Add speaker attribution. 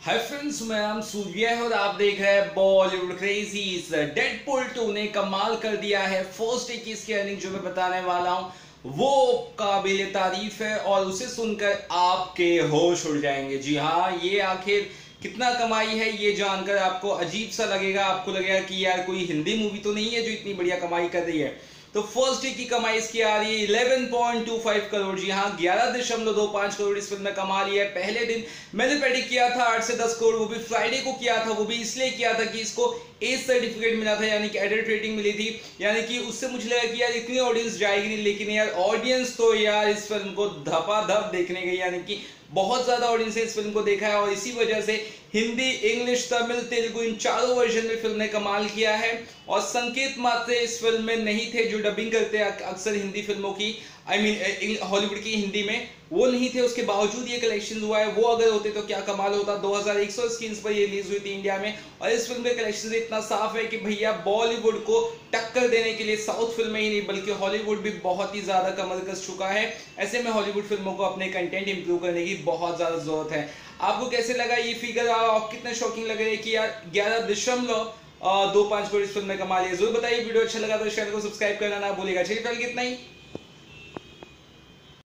Speaker 1: Hi friends, मैं नाम सूर्य है और आप देख रहे हैं बॉलीवुड क्रेजीज। डेडपूल 2 ने कमाल कर दिया है। फर्स्ट डे की इसकी अर्निंग जो मैं बताने वाला हूं वो काबिल तारीफ है और उसे सुनकर आपके होश उड़ जाएंगे। जी हाँ, ये आखिर कितना कमाई है ये जानकर आपको अजीब सा लगेगा। आपको लगेगा कि यार कोई हिंदी मूवी तो नहीं है जो इतनी बढ़िया कमाई कर रही है। तो फर्स्ट डे की कमाई इसकी आ रही है 11.25 करोड़। जी हाँ, 11.25 करोड़ इस फिल्म में कमा लिया है। पहले दिन मैंने प्रेडिक्ट किया था 8 से 10 करोड़, वो भी फ्राइडे को किया था। वो भी इसलिए किया था कि इसको ए सर्टिफिकेट मिला था, यानी कि एडेड रेटिंग मिली थी, यानी कि उससे मुझे लगा कि यार इतनी ऑडियंस जाएगी नहीं। लेकिन यार ऑडियंस तो यार इस फिल्म को धपाधप देखने गई, यानी कि बहुत ज्यादा ऑडियंस ने इस फिल्म को देखा है और इसी वजह से हिंदी, इंग्लिश, तमिल, तेलुगु इन चारों वर्जन में फिल्म ने कमाल किया है। और संकेत मात्र इस फिल्म में नहीं थे जो डबिंग करते अक्सर हिंदी फिल्मों की, हॉलीवुड की हिंदी में, वो नहीं थे। उसके बावजूद ये कलेक्शन हुआ है। वो अगर होते तो क्या कमाल होता। 2100 स्क्रीन पर ये रिलीज हुई थी इंडिया में और इस फिल्म का कलेक्शन इतना साफ है कि भैया बॉलीवुड को टक्कर देने के लिए साउथ फिल्में ही नहीं बल्कि हॉलीवुड भी बहुत ही ज्यादा कमर कस चुका है। ऐसे में हॉलीवुड फिल्मों को अपने कंटेंट इंप्रूव करने की बहुत ज्यादा जरूरत है। आपको कैसे लगा ये फिगर? आप कितने शॉकिंग लग रहे हैं कि यार 11.25 करोड़ इस फिल्म में कमा लिया? जरूर बताइए। वीडियो अच्छा लगा तो चैनल को सब्सक्राइब करना ना भूलिएगा। चलिए फिलहाल कितना ही।